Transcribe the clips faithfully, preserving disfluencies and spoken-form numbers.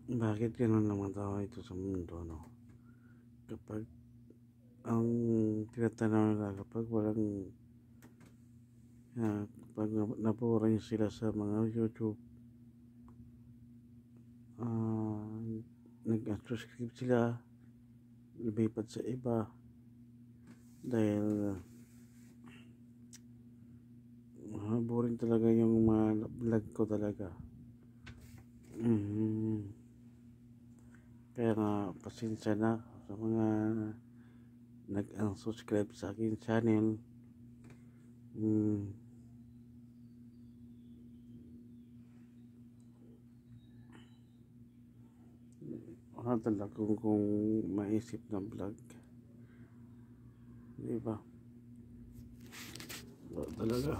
Bakit gano'n ang mga tao ito sa mundo, no? Kapag ang tinatanong nila, kapag walang ah, kapag naboring sila sa mga YouTube, ah, nag-unsubscribe sila, lumipat sa iba dahil ah, boring talaga yung mga vlog ko talaga. mm Kaya nga, pasensya na sa mga nag-unsubscribe sa akin channel. mm, Wala talaga kung, kung maisip na vlog, di ba? Wala talaga.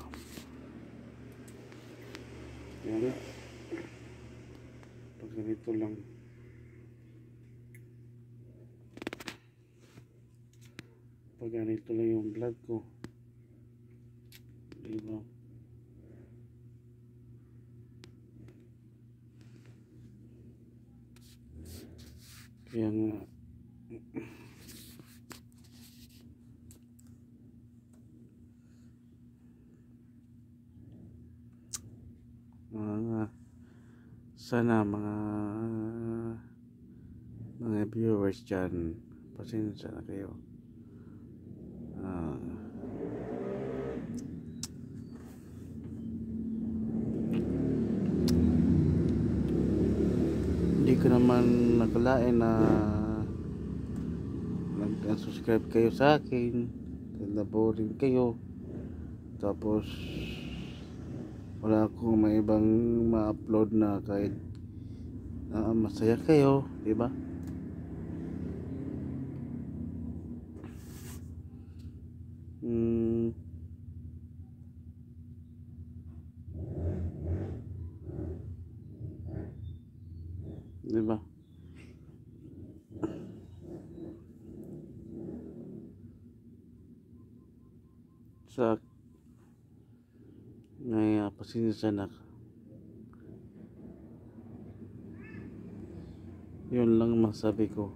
Kaya pag ganito lang, pag ganito lang yung vlog ko, di ba? Kaya nga, mga sana mga mga viewers dyan, pasensya na kayo. ah, Hindi ko naman nakalain na nag-unsubscribe kayo sa akin, na boring kayo, tapos wala akong may ibang ma-upload na kahit uh, masaya kayo, di ba? Hmm. Di ba? Sa ngay pasensya na, yun lang masabi ko.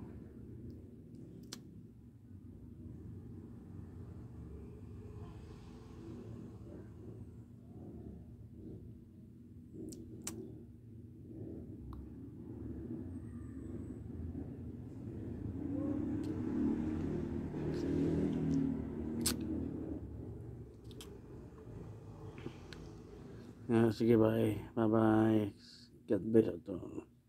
Ah, sige, bye. Bye bye. God bless ito.